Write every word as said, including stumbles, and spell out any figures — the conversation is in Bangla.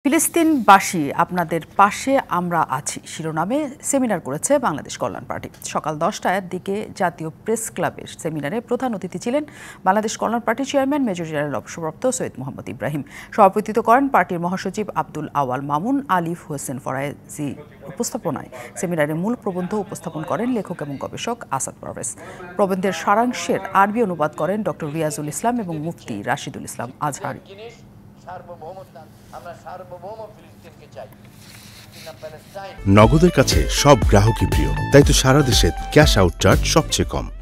ফিলিস্তিনবাসী আপনাদের পাশে আমরা আছি শিরোনামে সেমিনার করেছে বাংলাদেশ কল্যাণ পার্টি। সকাল দশটার দিকে জাতীয় প্রেস ক্লাবের সেমিনারে প্রধান অতিথি ছিলেন বাংলাদেশ কল্যাণ পার্টির চেয়ারম্যান মেজর জেনারেল অবসরপ্রাপ্ত সৈয়দ মোহাম্মদ ইব্রাহিম। সভাপতিত্ব করেন পার্টির মহাসচিব আব্দুল আওয়াল মামুন। আলিফ হোসেন ফরাজি উপস্থাপনায় সেমিনারে মূল প্রবন্ধ উপস্থাপন করেন লেখক এবং গবেষক আসাদ পারভেজ। প্রবন্ধের সারাংশের আরবি অনুবাদ করেন ডক্টর রিয়াজুল ইসলাম এবং মুফতি রাশিদুল ইসলাম আজহারি। নগদের কাছে সব গ্রাহকই প্রিয়, তাই তো সারা দেশে ক্যাশ আউট চার্জ সবচেয়ে কম।